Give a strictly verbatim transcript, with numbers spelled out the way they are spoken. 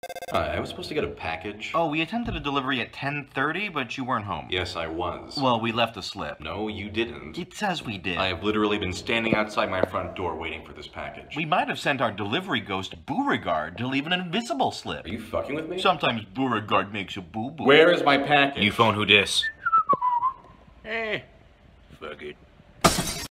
Hi, I was supposed to get a package. Oh, we attempted a delivery at ten thirty, but you weren't home. Yes, I was. Well, we left a slip. No, you didn't. It says we did. I have literally been standing outside my front door waiting for this package. We might have sent our delivery ghost Beauregard to leave an invisible slip. Are you fucking with me? Sometimes Beauregard makes a boo-boo. Where is my package? You phone who dis? Eh, fuck it.